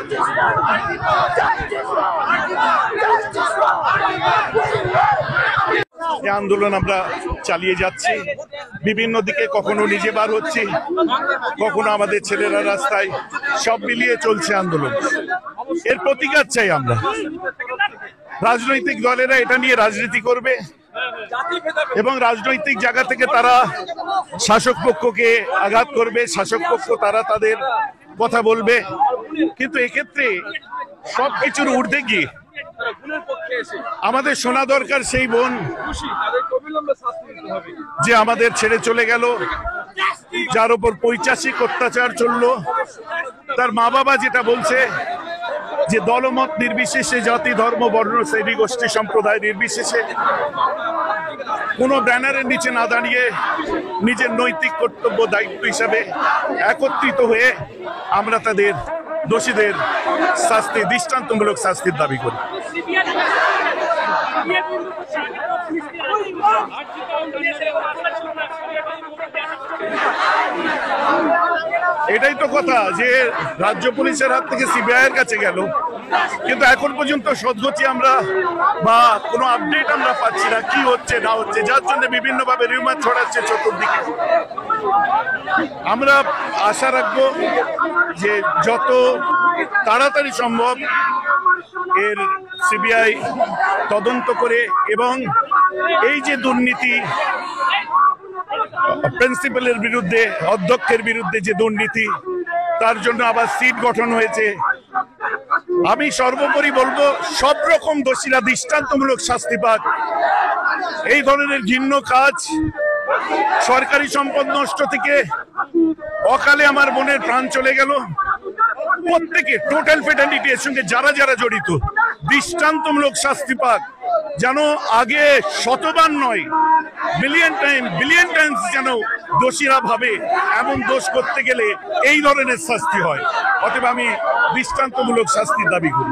এই আন্দোলন আমরা চালিয়ে যাচ্ছি, বিভিন্ন দিকে কখনো নিজে বার হচ্ছি, কখনো আমাদের ছেলেরা রাস্তায়, সব মিলিয়ে চলছে আন্দোলন। এর প্রতিকার চাই আমরা। রাজনৈতিক দলেরা এটা নিয়ে রাজনীতি করবে এবং রাজনৈতিক জায়গা থেকে তারা শাসক পক্ষকে আঘাত করবে, শাসক পক্ষ তারা তাদের কথা বলবে, কিন্তু এক্ষেত্রে সবকিছুর ঊর্ধ্বে গিয়ে আমাদের শোনা দরকার সেই বোন যে আমাদের ছেড়ে চলে গেল, যার উপর পৈশাচিক অত্যাচার চললো। তার মা বাবা যেটা বলছে যে দলমত নির্বিশেষে, জাতি ধর্ম বর্ণ শ্রেণী গোষ্ঠী সম্প্রদায় নির্বিশেষে কোনো ব্যানারের নিচে না দাঁড়িয়ে নিজের নৈতিক কর্তব্য দায়িত্ব হিসাবে একত্রিত হয়ে আমরা তাদের দোষীদের শাস্তি, দৃষ্টান্তমূলক শাস্তির দাবি করি। এটাই তো কথা যে রাজ্য পুলিশের হাত থেকে সিবিআই এর কাছে গেল, কিন্তু এখন পর্যন্ত সদগতি আমরা বা কোনো আপডেট আমরা পাচ্ছি না কি হচ্ছে না হচ্ছে, যার জন্য বিভিন্নভাবে রিউমার ছড়াচ্ছে চতুর্দিকে। আমরা আশা রাখবো যে যত তাড়াতাড়ি সম্ভব এর সিবিআই তদন্ত করে এবং এই যে দুর্নীতি, প্রিন্সিপালের বিরুদ্ধে, অধ্যক্ষের বিরুদ্ধে যে দুর্নীতি, তার জন্য আবার সিট গঠন হয়েছে। আমি সর্বোপরি বলবো সব রকম দোষীরা দৃষ্টান্তমূলক শাস্তি পাক। এই ধরনের ঘৃণ্য কাজ, সরকারি সম্পদ নষ্ট থেকে অকালে আমার বোনের প্রাণ চলে গেল, প্রত্যেকে টোটাল ফেটালিটি এর সঙ্গে যারা যারা জড়িত দৃষ্টান্তমূলক শাস্তি পাক, যেন আগে শতবার নয় বিলিয়ন টাইমস যেন দোষীরা ভাবে এমন দোষ করতে গেলে এই ধরনের শাস্তি হয়। অতএব আমি দৃষ্টান্তমূলক শাস্তির দাবি করি।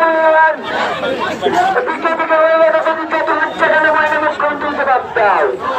Out.